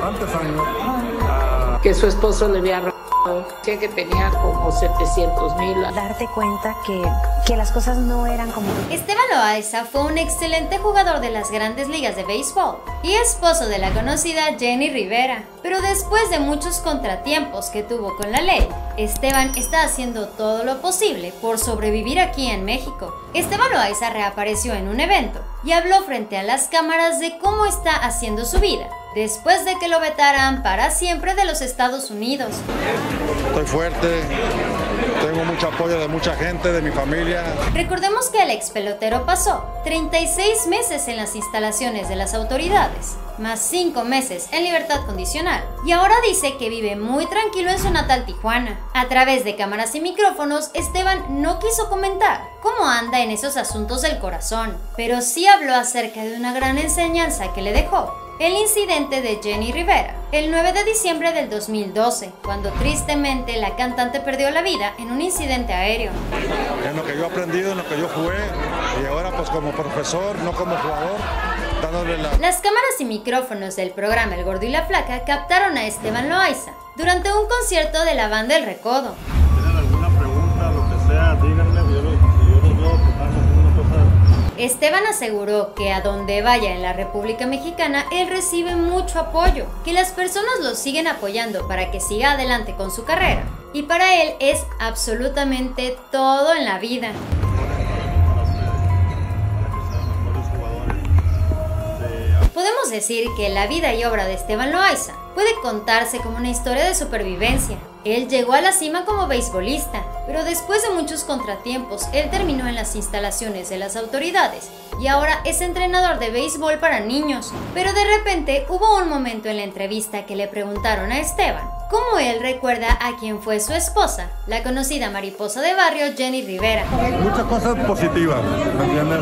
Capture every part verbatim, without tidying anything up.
bastantes años. Ah. Que su esposo le había robado, que tenía como setecientos mil. Darte cuenta que, que las cosas no eran como... Esteban Loaiza fue un excelente jugador de las grandes ligas de béisbol y esposo de la conocida Jenny Rivera. Pero después de muchos contratiempos que tuvo con la ley, Esteban está haciendo todo lo posible por sobrevivir aquí en México. Esteban Loaiza reapareció en un evento y habló frente a las cámaras de cómo está haciendo su vida después de que lo vetaran para siempre de los Estados Unidos. Estoy fuerte, tengo mucho apoyo de mucha gente, de mi familia. Recordemos que el ex pelotero pasó treinta y seis meses en las instalaciones de las autoridades, más cinco meses en libertad condicional, y ahora dice que vive muy tranquilo en su natal Tijuana. A través de cámaras y micrófonos, Esteban no quiso comentar cómo anda en esos asuntos del corazón, pero sí habló acerca de una gran enseñanza que le dejó el incidente de Jenny Rivera el nueve de diciembre del dos mil doce, cuando tristemente la cantante perdió la vida en un incidente aéreo. En lo que yo he aprendido, en lo que yo jugué, y ahora pues como profesor, no como jugador, dándole la... Las cámaras y micrófonos del programa El Gordo y la Flaca captaron a Esteban Loaiza durante un concierto de la banda El Recodo. ¿Tienen alguna pregunta, lo que sea? Díganme, yo los, yo los veo que estamos haciendo cosas... Esteban aseguró que a donde vaya en la República Mexicana, él recibe mucho apoyo, que las personas lo siguen apoyando para que siga adelante con su carrera, y para él es absolutamente todo en la vida. Podemos decir que la vida y obra de Esteban Loaiza puede contarse como una historia de supervivencia. Él llegó a la cima como beisbolista, pero después de muchos contratiempos, él terminó en las instalaciones de las autoridades y ahora es entrenador de béisbol para niños. Pero de repente hubo un momento en la entrevista que le preguntaron a Esteban cómo él recuerda a quien fue su esposa, la conocida mariposa de barrio Jenny Rivera. Muchas cosas positivas, ¿me entiendes?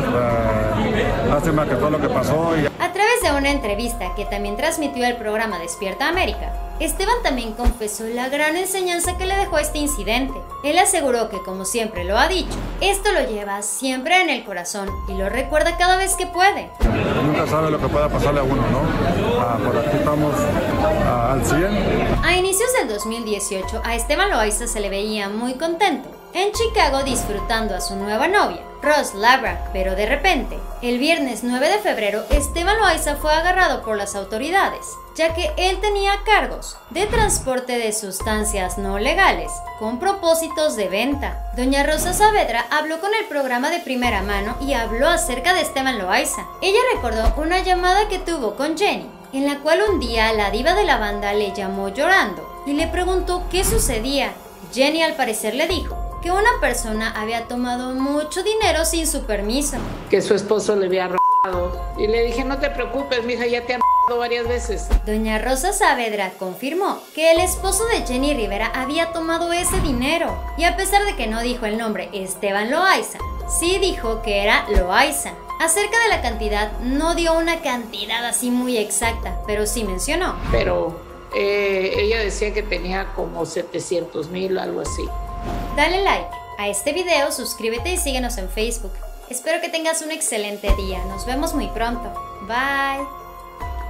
Uh, lástima que todo lo que pasó y... A través de una entrevista que también transmitió el programa Despierta América, Esteban también confesó la gran enseñanza que le dejó este incidente. Él aseguró que, como siempre lo ha dicho, esto lo lleva siempre en el corazón y lo recuerda cada vez que puede. Nunca sabe lo que pueda pasarle a uno, ¿no? Ah, por aquí estamos ah, al cien. A inicios del dos mil dieciocho, a Esteban Loaiza se le veía muy contento en Chicago disfrutando a su nueva novia, Ross Labra, pero de repente, el viernes nueve de febrero, Esteban Loaiza fue agarrado por las autoridades, ya que él tenía cargos de transporte de sustancias no legales con propósitos de venta. Doña Rosa Saavedra habló con el programa de Primera Mano y habló acerca de Esteban Loaiza. Ella recordó una llamada que tuvo con Jenny, en la cual un día la diva de la banda le llamó llorando y le preguntó qué sucedía. Jenny al parecer le dijo que una persona había tomado mucho dinero sin su permiso, que su esposo le había robado, y le dije, no te preocupes, mija, ya te han robado varias veces. Doña Rosa Saavedra confirmó que el esposo de Jenny Rivera había tomado ese dinero, y a pesar de que no dijo el nombre Esteban Loaiza, sí dijo que era Loaiza. Acerca de la cantidad, no dio una cantidad así muy exacta, pero sí mencionó. Pero eh, ella decía que tenía como setecientos mil, algo así. Dale like a este video, suscríbete y síguenos en Facebook. Espero que tengas un excelente día. Nos vemos muy pronto. Bye.